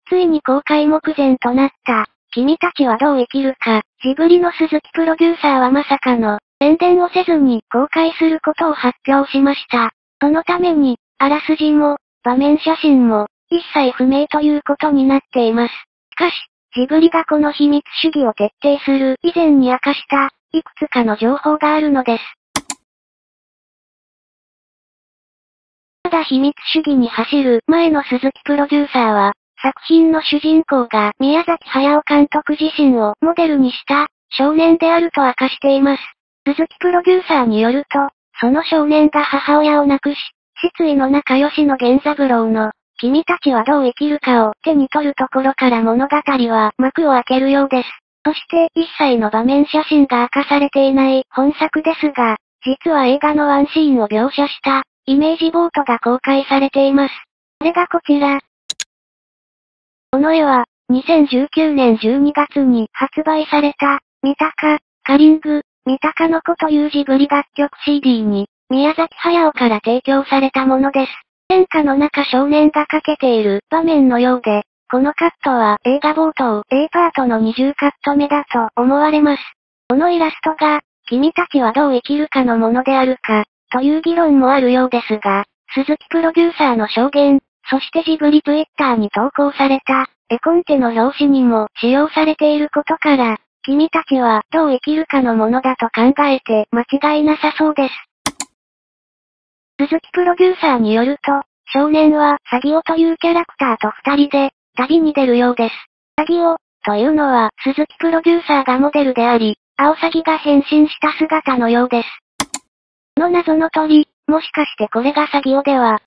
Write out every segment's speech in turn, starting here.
ついに公開目前となった。君たちはどう生きるか。ジブリの鈴木プロデューサーはまさかの、宣伝をせずに公開することを発表しました。そのために、あらすじも、場面写真も、一切不明ということになっています。しかし、ジブリがこの秘密主義を徹底する以前に明かした、いくつかの情報があるのです。ただ秘密主義に走る前の鈴木プロデューサーは、作品の主人公が宮崎駿監督自身をモデルにした少年であると明かしています。鈴木プロデューサーによると、その少年が母親を亡くし、失意の仲良しの源三郎の、君たちはどう生きるかを手に取るところから物語は幕を開けるようです。そして一切の場面写真が明かされていない本作ですが、実は映画のワンシーンを描写したイメージボートが公開されています。それがこちら。この絵は、2019年12月に発売された、三鷹、カリング、三鷹の子というジブリ楽曲 CD に、宮崎駿から提供されたものです。演歌の中少年がかけている場面のようで、このカットは映画冒頭 A パートの20カット目だと思われます。このイラストが、君たちはどう生きるかのものであるか、という議論もあるようですが、鈴木プロデューサーの証言、そしてジブリツイッターに投稿された、絵コンテの表紙にも使用されていることから、君たちはどう生きるかのものだと考えて間違いなさそうです。鈴木プロデューサーによると、少年はサギオというキャラクターと二人で、旅に出るようです。サギオ、というのは鈴木プロデューサーがモデルであり、アオサギが変身した姿のようです。この謎の鳥、もしかしてこれがサギオでは。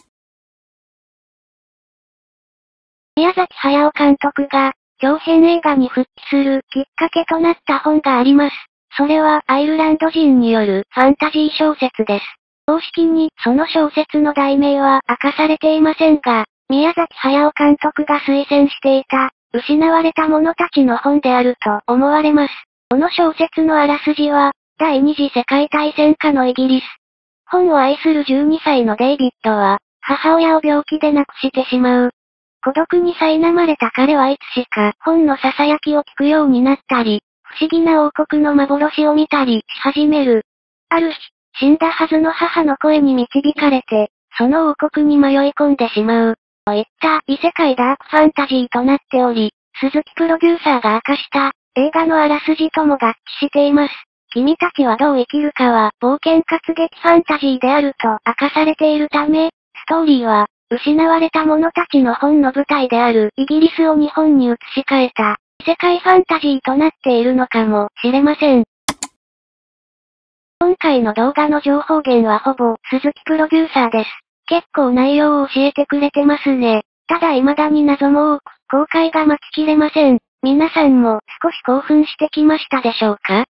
宮崎駿監督が、長編映画に復帰するきっかけとなった本があります。それはアイルランド人によるファンタジー小説です。公式にその小説の題名は明かされていませんが、宮崎駿監督が推薦していた、失われた者たちの本であると思われます。この小説のあらすじは、第二次世界大戦下のイギリス。本を愛する12歳のデイビッドは、母親を病気で亡くしてしまう。孤独に苛まれた彼はいつしか本の囁きを聞くようになったり、不思議な王国の幻を見たりし始める。ある日、死んだはずの母の声に導かれて、その王国に迷い込んでしまう。といった異世界ダークファンタジーとなっており、鈴木プロデューサーが明かした映画のあらすじとも合致しています。君たちはどう生きるかは冒険活劇ファンタジーであると明かされているため、ストーリーは失われた者たちの本の舞台であるイギリスを日本に移し替えた異世界ファンタジーとなっているのかもしれません。今回の動画の情報源はほぼ鈴木プロデューサーです。結構内容を教えてくれてますね。ただ未だに謎も多く公開が待ちきれません。皆さんも少し興奮してきましたでしょうか？